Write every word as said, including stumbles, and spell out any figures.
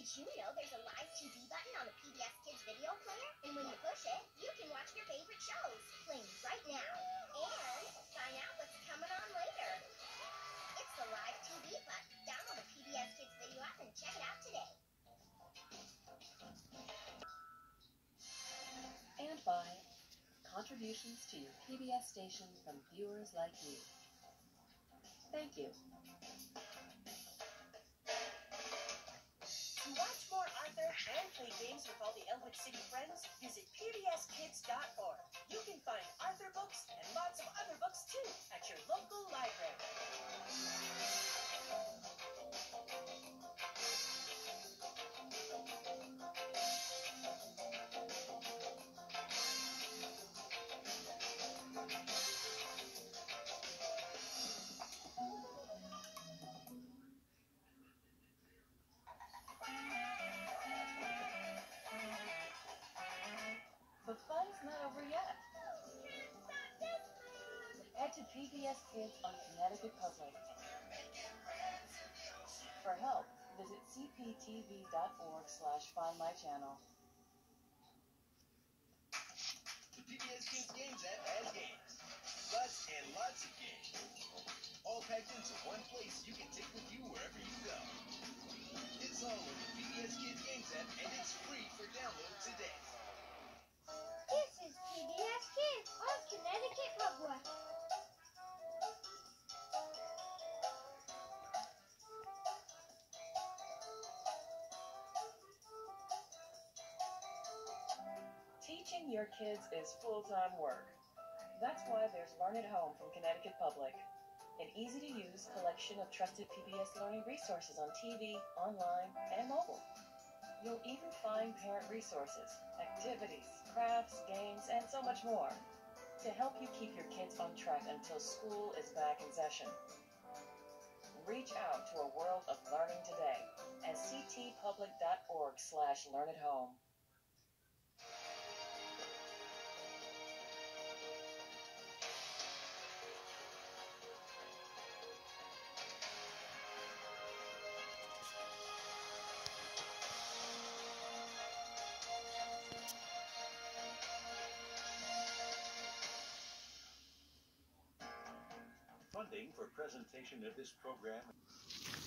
Did you know there's a live T V button on the P B S Kids video player? And when you push it, you can watch your favorite shows playing right now. And find out what's coming on later. It's the live T V button. Download the P B S Kids video app and check it out today. And by contributions to your P B S station from viewers like you. Thank you. To watch more Arthur and play games with all the Elwood City friends, visit P B S kids dot org. You can find Arthur books and lots of other books too at your local library. The fun's not over yet. Head to P B S Kids on Connecticut Public. For help, visit c p t v dot org slash find my channel. The P B S Kids Games app has games. Lots and lots of games. All packed into one place you can take with you wherever you go. It's all in the P B S Kids Games app and it's free for download today. This is P B S Kids on Connecticut Public. Teaching your kids is full-time work. That's why there's Learn at Home from Connecticut Public, an easy-to-use collection of trusted P B S learning resources on T V, online, and mobile. You'll even find parent resources, activities, crafts, games, and so much more to help you keep your kids on track until school is back in session. Reach out to a world of learning today at c t public dot org slash learn at home. Funding for presentation of this program